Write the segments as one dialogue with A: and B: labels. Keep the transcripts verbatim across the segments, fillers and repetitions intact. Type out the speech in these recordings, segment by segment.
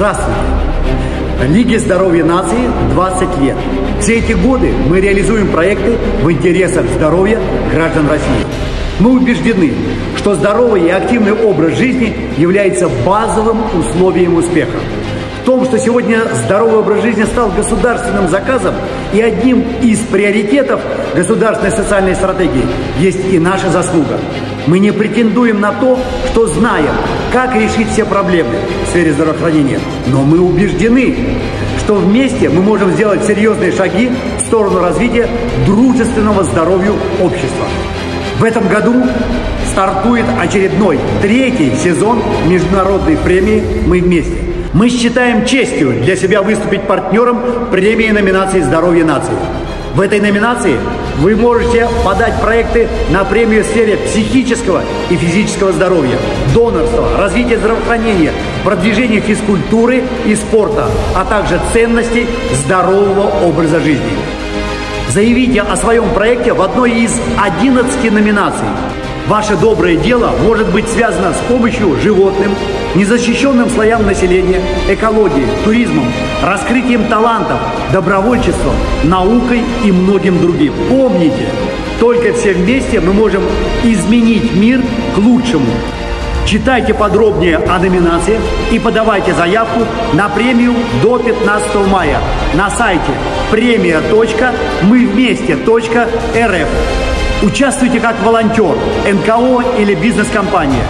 A: Здравствуйте! Лиге здоровья нации двадцать лет. Все эти годы мы реализуем проекты в интересах здоровья граждан России. Мы убеждены, что здоровый и активный образ жизни является базовым условием успеха. В том, что сегодня здоровый образ жизни стал государственным заказом и одним из приоритетов государственной социальной стратегии, есть и наша заслуга. Мы не претендуем на то, что знаем, как решить все проблемы в сфере здравоохранения, но мы убеждены, что вместе мы можем сделать серьезные шаги в сторону развития дружественного здоровью общества. В этом году стартует очередной, третий сезон международной премии «Мы вместе». Мы считаем честью для себя выступить партнером премии номинации «Здоровье нации». В этой номинации вы можете подать проекты на премию в сфере психического и физического здоровья, донорства, развития здравоохранения, продвижения физкультуры и спорта, а также ценностей здорового образа жизни. Заявите о своем проекте в одной из одиннадцати номинаций. Ваше доброе дело может быть связано с помощью животным, незащищенным слоям населения, экологией, туризмом, раскрытием талантов, добровольчеством, наукой и многим другим. Помните, только все вместе мы можем изменить мир к лучшему. Читайте подробнее о номинациях и подавайте заявку на премию до пятнадцатого мая на сайте премия точка мы вместе точка эр эф. Участвуйте как волонтер, эн ка о или бизнес-компания.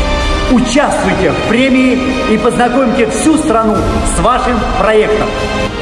A: Участвуйте в премии и познакомьте всю страну с вашим проектом.